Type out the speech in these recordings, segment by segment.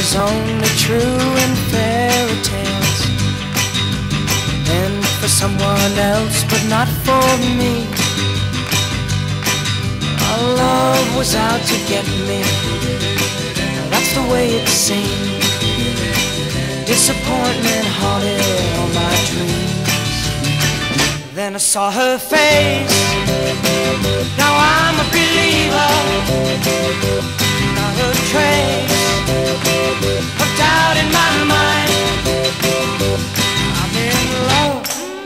is only true in fairy tales, and for someone else, but not for me. Our love was out to get me, that's the way it seemed. Disappointment haunted all my dreams. Then I saw her face, now I'm a believer. Not a trace of doubt in my mind. I'm in love,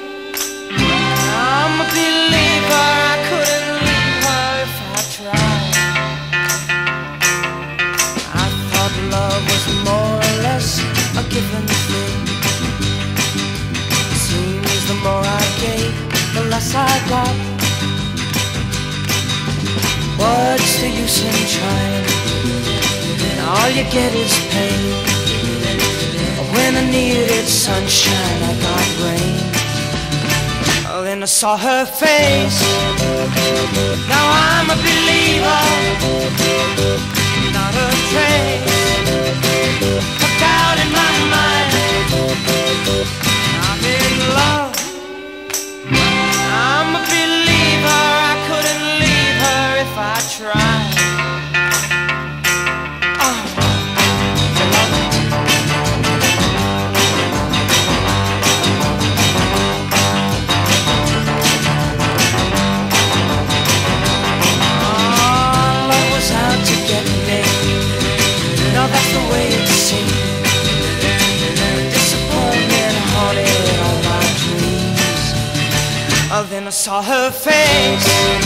I'm a believer. I couldn't leave her if I tried. I thought love was more or less a given thing. Seems the more I gave, the less I got. What's the use in trying? All you get is pain. When I needed sunshine, I got rain. Oh, then I saw her face, now I'm a believer. Not a trace of doubt in my mind. I'm in love, I'm a believer. I couldn't leave her if I tried. That's the way it seemed. Disappointment haunted all my dreams. Oh, then I saw her face.